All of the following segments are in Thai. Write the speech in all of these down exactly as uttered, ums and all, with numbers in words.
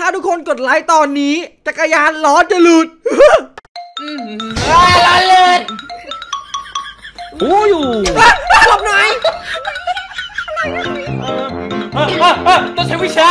าทุกคนกดไลค์ตอนนี้จักรยานล้อจะหลุดล้อหลุดโอ้ยหลบหน่อยต้องใช้วิชา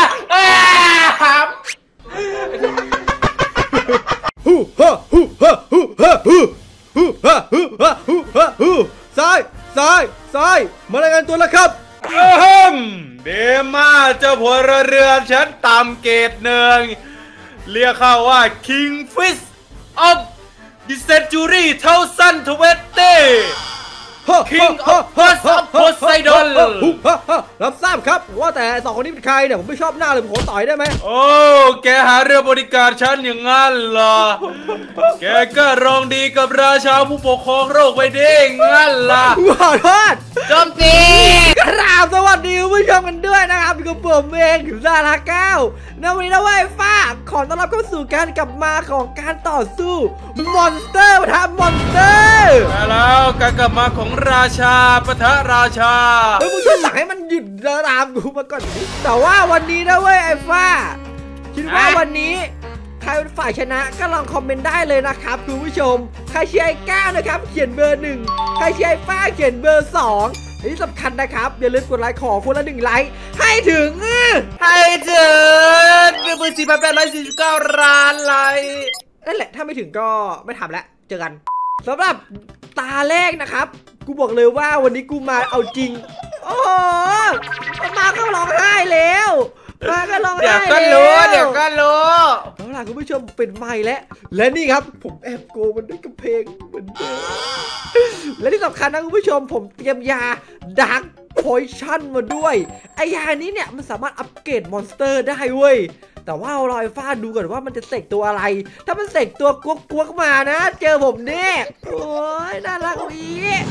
ฮูฮ่าฮูฮ่าฮูฮ่าฮูฮูฮ่าฮูฮ่าฮูฮ่าฮูซ้ายซ้ายซ้ายมารายงานตัวแล้วครับเอิมเดม่าเจ้าพลเรือนชั้นต่ำเกรดหนึ่งเรียกเขาว่า Kingfish of the Century เท่าสั้นทเวตเต้ King of Poseidon รับทราบครับว่าแต่สองคนนี้เป็นใครเนี่ยผมไม่ชอบหน้าเลยผมขอต่อยได้ไหมโอ้แกหาเรือบริการฉันอย่างงั้นเหรอแกก็รองดีกับราชาผู้ปกครองโลกไปได้งั้นล่ะขอโทษโจมตีกราบสวัสดีผู้ชมกันด้วยนะครับกับผมเองถึงซาลาเก้าในวันนี้นะเว้ยฟ้าขอต้อนรับเข้าสู่การกลับมาของการต่อสู้มอนสเตอร์ปะทะมอนสเตอร์มาแล้วการกลับมาของราชาปะทะราชาเฮ้ยมึงช่วยสั่งให้มันหยุดตามกูมาก่อนแต่ว่าวันนี้นะเว้ยไอ้ฟ้าคิดว่าวันนี้ใครเป็นฝ่ายชนะก็ลองคอมเมนต์ได้เลยนะครับคุณผู้ชมใครเชียร์ไอ้ก้านะครับเขียนเบอร์หนึ่งใครเชียร์ไอ้ฟ้าเขียนเบอร์สองที่สำคัญนะครับอย่าลืมกดไลค์ขอคนละหนึ่งไลค์ให้ถึงให้ถึงหนึ่งหมื่นสี่พันแปดร้อยสี่สิบเก้าล้านไลค์นั่นแหละถ้าไม่ถึงก็ไม่ทำแล้วเจอกันสำหรับตาแรกนะครับกูบอกเลยว่าวันนี้กูมาเอาจริงโอ้มาก็ร้องไห้แล้วมาก็ร้องไห้เดี๋ยวก็รู้เดี๋ยวก็รู้แล้วล่ะคุณผู้ชมเป็นไมค์แล้วและนี่ครับผมแอบโกมันด้วยกระเพงเหมือนเดิมและที่สำคัญนะคุณผู้ชมผมเตรียมยาดักโพชั่นมาด้วยไอยานี้เนี่ยมันสามารถอัปเกรดมอนสเตอร์ได้เว้ยแต่ว่าเราไอ้ฟ้าดูก่อนว่ามันจะเสกตัวอะไรถ้ามันเสกตัวกวกกวกมานะเจอผมเนี่ยโอ้ยน่ารักดี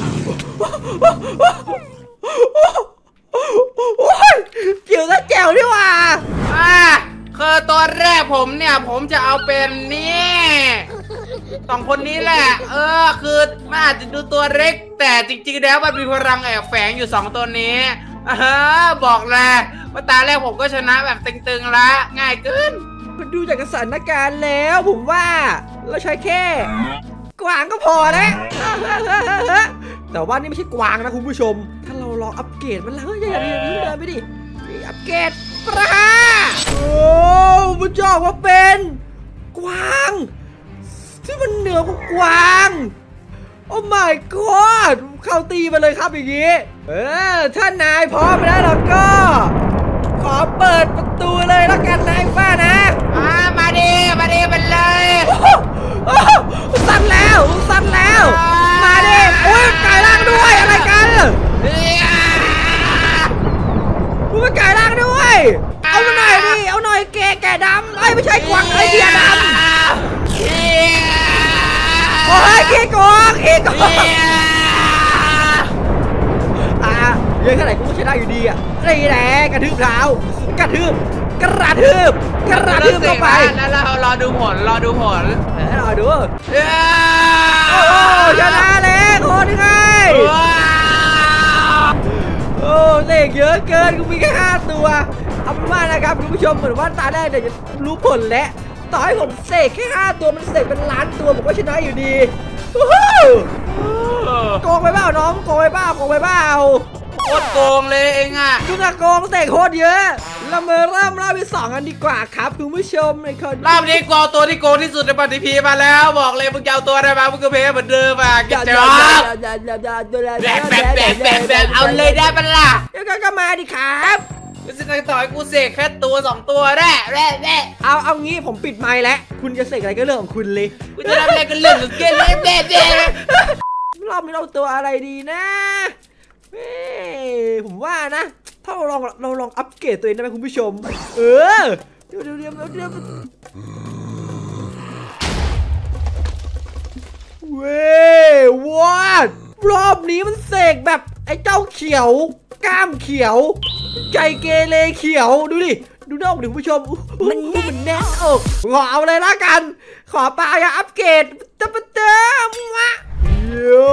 โอ้ยเจียวแล้วแจ๋วดีว่าอ่าคือตอนแรกผมเนี่ยผมจะเอาเป็นนี่สองคนนี้แหละเออคือมันอาจจะดูตัวเล็กแต่จริงๆแล้วมันมีพลังแอบแฝงอยู่สองตัวนี้อ่าบอกเลยว่าตาแรกผมก็ชนะแบบตึงๆละง่ายเกินมันดูจากสถานการณ์แล้วผมว่าเราใช้แค่กวางก็พอนะแต่ว่านี่ไม่ใช่กวางนะคุณผู้ชมถ้าเราลองอัปเกรดมันแล้วอย่าอย่าอย่าเดินไปดิอัปเกรดปลาโอ้ผู้ชมว่าเป็นกวางที่มันเหนือกว่ากวางโอ้ my god เข้าตีมาเลยครับอย่างนี้เออถ้านายพร้อมแล้วเราก็ขอเปิดประตูเลยแล้วกันนายฟ้านะอ่ามาดิมาดิมันเลยสั่นแล้วสั่นแล้วมาดิโอ้ยกายร่างด้วยอะไรกันกูไปกายร่างด้วยเอาหน่อยดิเอาหน่อยแกแกดำไอ้ไม่ใช่กวางไอเดียดำโอ้ยขี้โกงขี้โกงอ่ะเยอะแค่ไหนกูก็ชนะอยู่ดีอ่ะนี่แหละกระทืบเท้ากระทืบกระทืบกระทืบเข้าไปแล้วเรารอดูผลรอดูผลเออรอดูโอ้ชนะแล้วโคตรง่ายโอ้เด็กเยอะเกินกูมีแค่ห้าตัวเอาเป็นว่านะครับคุณผู้ชมเหมือนว่าตาแรกเดี๋ยวจะรู้ผลแล้วต่อให้ผมเสกแค่ห้าตัวมันเสกเป็นล้านตัวผมก็ชนะอยู่ดีโกงไปเปล่าน้องโกงไปเปล่าโกงไปเปล่าโคตรโกงเลยเองอ่ะคุณโกงเสกโคตรเยอะเรามาเริ่มรอบที่สองกันดีกว่าครับคุณผู้ชมในคนรอบนี้กูเอาตัวที่โกงที่สุดในปฏิพีมาแล้วบอกเลยมึงจะเอาตัวอะไรมามึงก็เพย์เหมือนเดิมอ่ะกิจจอบแบบแบบแบบแบบแบบเอาเลยได้ปะล่ะก็ก็มาดิครับกูจะต่อยกูเสกแค่ตัวสองตัวแร่แร่แร่เอาเอางี้ผมปิดไมค์แล้วคุณจะเสกอะไรก็เรื่องของคุณเลยกูจะทำอะไรก็เรื่องของเกมเลยแร่แร่รอบนี้เราตัวอะไรดีนะเฮ้ผมว่านะถ้าเราลองเราลองอัปเกรดตัวเองได้ไหมคุณผู้ชมเออเดี๋ยวเดี๋ยวเดี๋ยวเดี๋ยวเว้ยวอดรอบนี้มันเสกแบบไอ้เจ้าเขียวกล้ามเขียวใจเกเรเขียวดูดิดูน้องดิคุณผู้ชมมันมันแน่นอกขอเอาเลยละกันขอปลาอย่าอัปเกรดจะมาเติมวะโย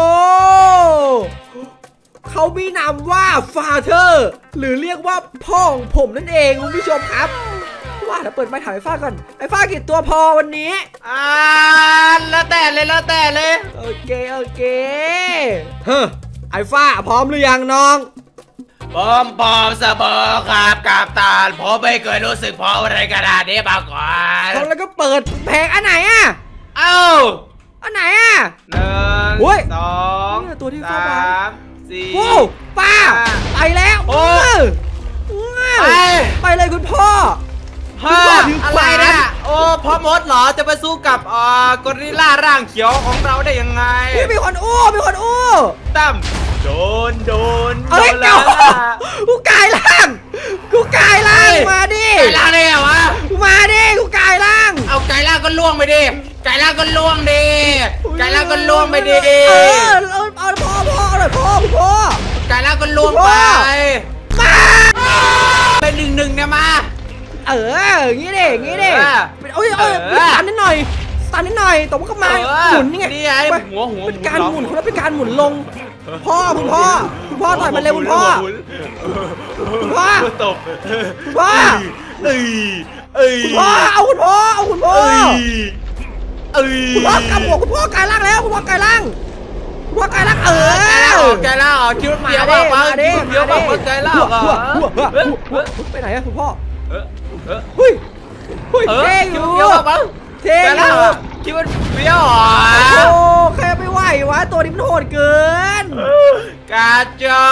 เขามีนามว่าฟาเธอร์หรือเรียกว่าพ่อของผมนั่นเองคุณผู้ชมครับว่าเดี๋ยวเปิดไม้ถามไอ้ฟ้าก่อนไอ้ฟ้ากี่ตัวพอวันนี้อ่าแล้วแต่เลยแล้วแต่เลยโอเคโอเคเฮ้อไอ้ฟ้าพร้อมหรือยังน้องผมพร้อมเสมอครับกับตาผมไม่เคยรู้สึกพร้อมอะไรขนาดนี้มาก่อนพร้อมแล้วก็เปิดแผงอันไหนอ่ะเอ้าอันไหนอ่ะหนึ่งโอ้ยสองเนี่ยตัวที่สฟ้าบาามสี่โอ้ป้าไปแล้วโอ้ไปไปเลยคุณพ่อฮ่าถือขอะไรวานเนี่ยโอ้พ่อมดเหรอจะไปสู้กับเอ่อกอริลล่าร่างเขียวของเราได้ยังไงนี่มีคนอู้มีคนอู้ตั้มโดนโดนโดเอ้ยนเดี๋แล้ยววล่ะกูกลายร่างกูกลายร่างมาดิไก่ล่างได้เหรอวะมาดิกูกลายร่างเอาไก่ล่างก็ล่วงไปดิไก่ล่างก็ล่วงดิไก่ล่างก็ล่วงไปดิเออเอาเอาพ่อพ่อเอาหน่อยพ่อคุณพ่อไก่ล่างก็ล่วงไปมาเป็นหนึ่งหนึ่งเนี่ยมาเอออย่างงี้ดิอย่างงี้ดิเออโอ้ยโอ้ยเออสตันนิดหน่อยสตันนิดหน่อยแต่ว่าก็มาเออหมุนนี่ไงนี่ไงไปหัวหัวเป็นการหมุนหัวเขาเรียกเป็นการหมุนลง พ่อคุณพ่อคุณพ่อต่อยมันเร็วคุณพ่อ คุณพ่อตบคุณพ่อเอ้ยเอ้ยคุณพ่อเอาคุณพ่อเอาคุณพ่อเอ้ยเอ้ยคุณพ่อกำหัวคุณพ่อกลายร่างแล้วคุณพ่อกลายร่างคุณพ่อกลายร่างเออไก่ล่างออกไก่ล่างออกคิดว่าเพี้ยวมากมั้งคิดว่าเพี้ยวมากมั้งไก่ล่างเหรอไปไหนอะคุณพ่อเออเออเฮ้ยเฮ้ยเออเท่อคิดยู่ว่าเพี้ยวมากมั้งเท่ไก่อล่างยู่อะคิดว่าเพี้ยวเหรอโอ้ใครไม่ไหววะตัวนี้มันโหดเกินกาจอก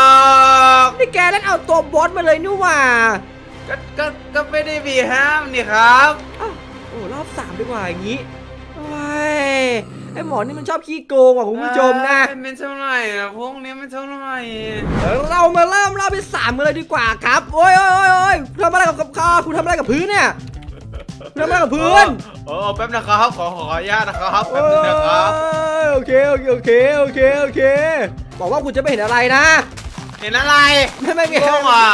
นี่แกเล่นเอาตัวบอสมาเลยนี่หว่าก็ก็ก็ไม่ได้มีห้ามนี่ครับอ้าวโอ้รอบสามดีกว่าอย่างนี้โอ้ยไอหมอนี่มันชอบขี้โกงว่ะคุณผู้ชมนะไม่เท่าไหร่อะพวกนี้ไม่เท่าไหร่เดี๋ยวเรามาเริ่มรอบที่สามกันเลยดีกว่าครับโอ้ยโอ้ยโอ้ยโอ้ยทำอะไรกับกับข้าวคุณทำอะไรกับพื้นเนี่ยคุณทำอะไรกับพื้นโอ้แป๊บนะครับขอขออนุญาตนะครับแป๊บนึงนะครับโอ้ยโอเคโอเคโอเคโอเคโอเคบอกว่าคุณจะไม่เห็นอะไรนะเห็นอะไรไม่ไม่มีพวกอ่ะ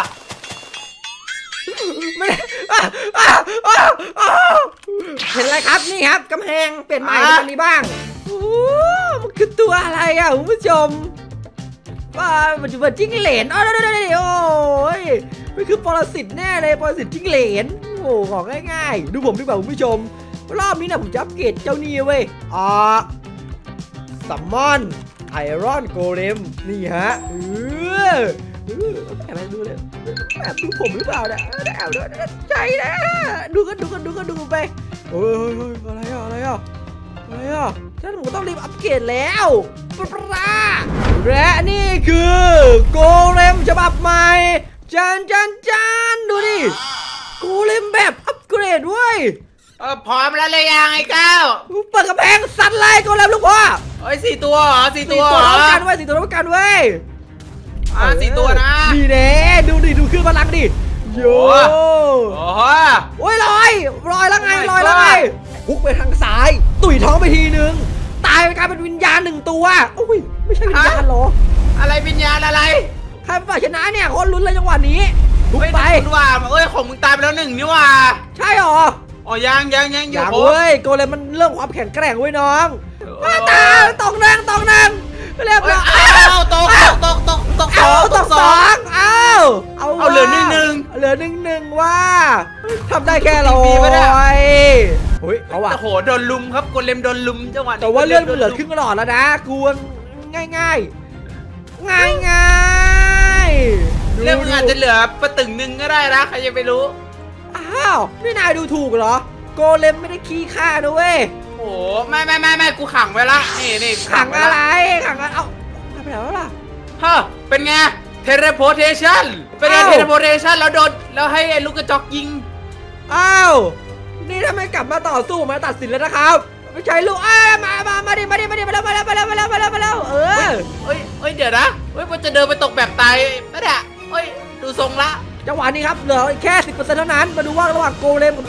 ไม่อ่ะอ่ะอ่ะอ่ะเห็นอะไรครับนี่ครับกำแพงเปลี่ยนใหม่เป็นอันนี้บ้างโอ้มันคือตัวอะไรอ่ะคุณผู้ชมว่ามันจะเป็นจิ้งเหลนอ๋อเดี๋ยวเดี๋ยวเดี๋ยวโอ้ยมันคือปรสิตแน่เลยปรสิตจิ้งเหลนโอ้ของง่ายๆดูผมดีกว่าคุณผู้ชมรอบนี้นะผมจะอัปเกรดเจ้านี่เว้ยอ่าซัมมอนไอรอนโกเลมนี่ฮะเออเออแอบดูเลยแอบดูผมหรือเปล่าเนี่ยแอบดูใจนะดูกันดูกันดูกันดูไปโอ้ยอะไรอ่ะอะไรอ่ะอะไรอ่ะฉันผมต้องรีบอัปเกรดแล้วปะปะและนี่คือโกเลมฉบับใหม่จันจันจันดูดิโกเลมแบบอัปเกรดเว้ยเออพร้อมแล้วเลยยังไอ้ก้าวเปิดกระแพงสั่นเลยโกเลมลูกพ่อเอ้ยสี่ตัวเหรอสี่สี่ตัวตัวเหรเท่าอกันเว้ยสี่ตัวเท่ากันเว้ยอ่าสี่ตัวนะนี่แน่ดูดิดูขึ้นพลังดิโยโอ้โหโอ้ยลอยลอยแล้วไง Oh my ลอยแล้วไง God พุกไปทางซ้าย ตุ๋ยท้องไปทีนึงตายไปกลายเป็นวิญญาณหนึ่งตัวโอ้ยไม่ใช่วิญญาณเหรออะไรวิญญาณอะไรใครเป็นฝ่ายชนะเนี่ยโคนลุ้นเลยจังหวะนี้พุกเฮ้ยไปคุณว่าเอ้ยของมึงตายไปแล้วหนึ่งนี่ว่าใช่หรออ๋อยังยังยังออยู่ ย่างครบเว้ยโกเลมมันเรื่องความแข็งแกร่งเว้ยน้องโอ้ตาตกนังตกนังเรียบเอ้ยร้อยเอาตกตกตกตกตกสเอาองตตกกสสอองงเอาเอาเอาเหลือหนึ่งหนึ่งเหลือหนึ่งหนึ่งว่าทำได้แค่ร้อมีปะเนี่ยยเฮ้ยเอาว่ะโอ้โหโดนลุมครับกดเล็มโดนลุมจังหวะนี้แต่ว่าเลื่อนมันเหลือครึ่งหลอดแล้วนะกวนง่ายง่ายง่ายง่ายๆเรื่องมันอาจจะเหลือประตึงหนึ่งก็ได้นะใครจะไปรู้อ้าวนี่นายดูถูกเหรอโกเลมไม่ได้ขี้ข้านะเว้ยโอ้โหไม่ไม่ไม่ไม่กูขังไว้ละนี่นี่ขังไว้อะไรละขังอะไรเอ้าไปไหนแล้วล่ะฮะเป็นไงเทเลโพเทชันเป็นไงอ้าวเทเลโพเทชันแล้วโดนแล้วให้ไอ้ลูกกระจอกยิงอ้าวนี่ถ้าไม่กลับมาต่อสู้มาตัดสินแล้วนะครับไม่ใช่ลูกเอ้ยมามามาดิมาดิมาดิมาแล้วมาแล้วมาแล้วมาแล้วมาแล้วมาแล้วเออเอ้ยเอ้ยเดี๋ยวนะเอ้ยมันจะเดินไปตกแบบตายไม่ได้เอ้ยดูทรงละจังหวะนี้ครับเหลือแค่ สิบเปอร์เซ็นต์ เท่านั้นมาดูว่าระหว่างโกเลมกับ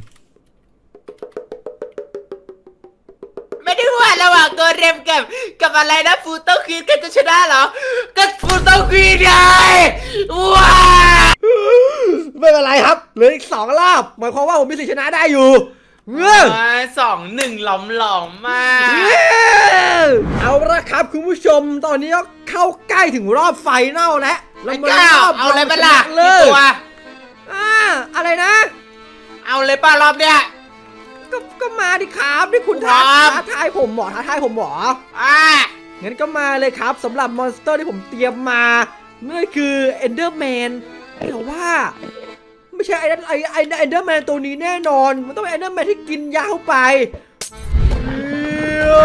ไม่ได้ว่าระหว่างเกอร์เรมกับกับอะไรนะฟูโตควีนกันจะชนะเหรอก็ฟูโตควีนไงว้าไม่เป็นไรครับเหลืออีกสองรอบหมายความว่าผมมีสิทธิชนะได้อยู่เงือสองหนึ่งหลอมหลอมๆมากเอาละครับคุณผู้ชมตอนนี้ก็เข้าใกล้ถึงรอบไฟนอลแล้วไอ้ก้าวเอาอะไรไปล่ะเลกี่ยตัวอ่าอะไรนะอเอาเลยป้ารอบเนี้ยก็ก็มาดิครับนี่คุณครัท้าบท้าทายผมหมอท้าทายผมหมออ่างั้นก็มาเลยครับสำหรับมอนสเตอร์ที่ผมเตรียมมานั่นคือเอนเดอร์แมนแต่ว่าไม่ใช่ไอ้นั่นไอ้ไอ้เอนเดอร์แมนตัวนี้แน่นอนมันต้องเป็นเอนเดอร์แมนที่กินยาเข้าไปโย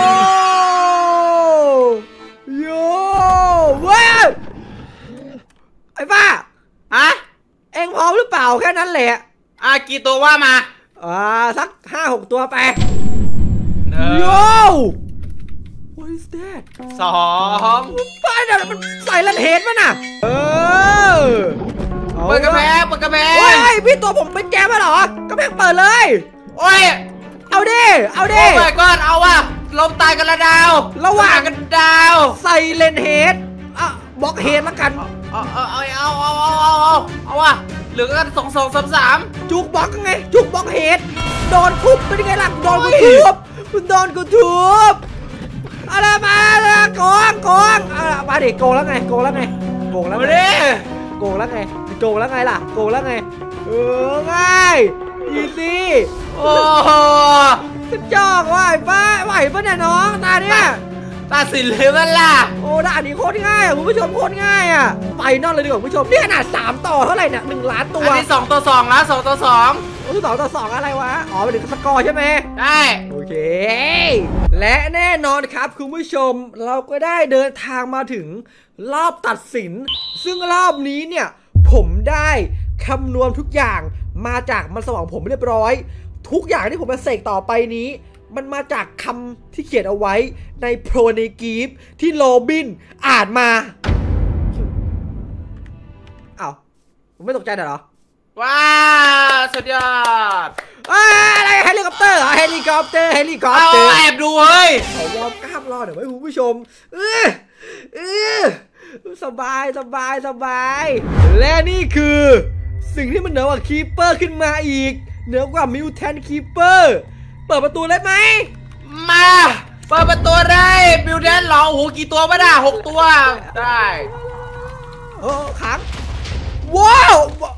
โย่เว้ยไอ้ป้าฮะเอ็งพร้อมหรือเปล่าแค่นั้นแหละอ่ากี่ตัวว่ามาอ่าสักห้าหกตัวไปหนึ่งโย่ What is that สองป้าเนี่ยมันใส่ลันเฮดมันน่ะเออเปิดกระแพงเปิดกระแพโอ้งยพี่ตัวผมเป็นแกมาเหรอกระแพงเปิดเลยโอ้ยเอาดิเอาดิโอ้ my god เอาว่ะลมตายกันละดาวระหว่างกันดาวใส่เลนเฮดอ่ะบล็อกเฮดละกันเอาเอาเอาเอาเอาเอาเอาเอาเอาว่ะเหลือกันสองสองสามสามจุกบล็อกไงจุกบล็อกเฮดโดนทุบเป็นยังไงล่ะโดนกูทุบมันโดนกูทุบอะไรมาละโกงโกงอ่ะมาดิโกงแล้วไงโกงแล้วไงโกงแล้วมาไงดิโกงแล้วไงโกงแล้วไงล่ะโกงแล้วไงเออง่ายอีซี่โอ้โหกระจอกว่ะไอ้ป้าไหวปะเนี่ยน้องตาเนี่ยตัดสินเลยมันล่ะโอ้ด่านนี้โคตรง่ายอ่ะคุณผู้ชมโคตรง่ายอ่ะไปนอกเลยดีกว่าคุณผู้ชมนี่ขนาดสามต่อเท่าไหร่เนี่ยหนึ่งล้านตัวอันนี้สองต่อสองแล้วสองต่อสองโอ้สองต่อสองอะไรวะอ๋อเป็นถึงสกอร์ใช่ไหมได้โอเค และแน่นอนครับคุณผู้ชมเราก็ได้เดินทางมาถึงรอบตัดสิน ซึ่งรอบนี้เนี่ยผมได้คำนวณทุกอย่างมาจากมันสมองผมเรียบร้อย ทุกอย่างที่ผมจะเสกต่อไปนี้ มันมาจากคำที่เขียนเอาไว้ในโปรในกีฟที่โรบินอ่านมาอ้าวผมไม่ตกใจเหรอว้าวสุดยอดอะไรเฮลิคอปเตอร์เหรอเฮลิคอปเตอร์เฮลิคอปเอาเตอร์แอบดูเฮ้ยขอวอร์มกล้ามรอหน่อยไหมคุณผู้ชมเออเออสบายสบายสบายและนี่คือสิ่งที่มันเหนือกว่าคีเปอร์ขึ้นมาอีกเหนือกว่ามิวแทนคีเปอร์เปิดประตูได้ไหมมาเปิดประตูได้บิวแดนเหรอโอ้โหกี่ตัววะน่ะหกตัวได้เออขังว้าว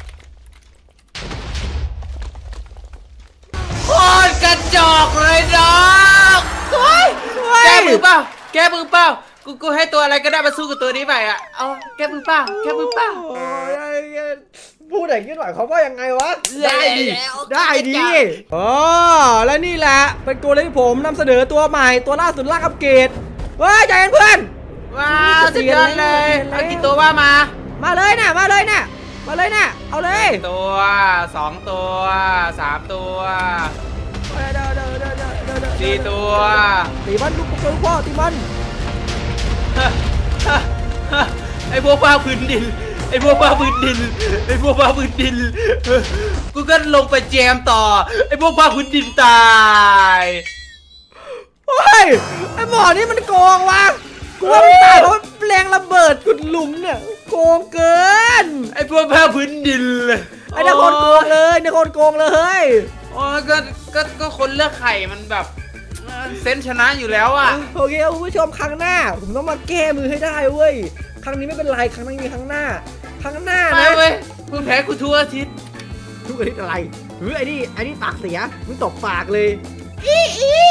โคตรกระจอกเลยน้องเฮ้ยแกมือเปล่าแกมือเปล่ากูกูให้ตัวอะไรก็ได้มาสู้กับตัวนี้ไปอ่ะเอาแกมือเปล่าแกมือเปล่าโอ้ยพูดอย่างนี้หน่อยเขาว่ายังไงวะได้ดิแล้วได้ดิอ๋อและนี่แหละเป็นตัวที่ผมนำเสนอตัวใหม่ตัวล่าสุดล่าอัปเกรดเฮ้ยใจเย็นเพื่อนว้าวสุดยอดเลยเอากี่ตัวว่ามามาเลยนะมาเลยนะมาเลยนะเอาเลยตัวสองตัวสามตัวสี่ตัวตีมันลูกลูกพ่อตีมันไอ้พวกป้าพื้นดินไอ้พวกป้าพื้นดินไอ้พวกป้าพื้นดินกูก็ลงไปแจมต่อไอ้พวกป้าพื้นดินตายโอ้ยไอหมอนี่มันโกงวะกูว่ามันตายเพราะแรงระเบิดกุดหลุมเนี่ยโกงเกินไอ้พวกป้าพื้นดินไอ้เนี่ยคนโกงเลยเนี่ยคนโกงเลยโอ้ก็ก็ก็คนเลือกไข่มันแบบเซนชนะอยู่แล้วอ่ะโอเคคุณผู้ชมครั้งหน้าผมต้องมาแก้มือให้ได้เว้ยครั้งนี้ไม่เป็นไรครั้งหน้ามีครั้งหน้า ครั้งหน้าไปนะเว้ยคุณแพ้กูทั่วอาทิตย์ทุกอาทิตย์อะไรเฮ้ยไอ้นี่ไอ้นี่ปากเสียมึงตบปากเลยอีอี